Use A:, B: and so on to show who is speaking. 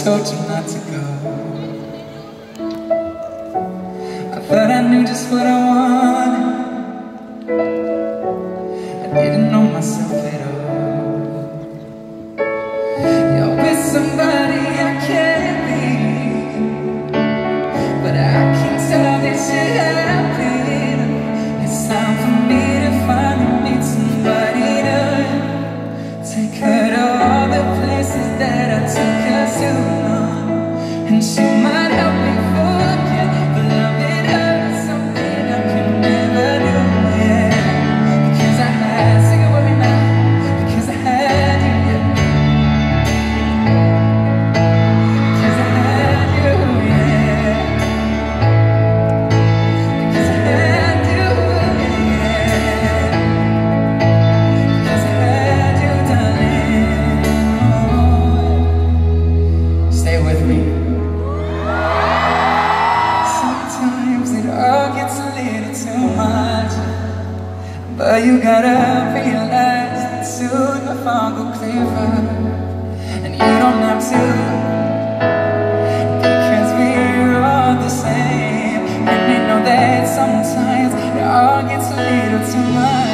A: told you not to go. I thought I knew just what I wanted. I didn't know myself at all. You're with somebody I can't be, but I can tell that you're happy. It's time for me to finally meet somebody to take her to all the places that I took her to. And she might help me forget, but loving her is something I can never do, yeah. Because I had, sing it with me now, because I had you, yeah. Because I had you, yeah. Because I had you, yeah. Because I had you, darling. Stay with me. Sometimes it all gets a little too much, but you gotta realize that soon the fog will clear, and you don't have to, because we're all the same. And I know that sometimes it all gets a little too much.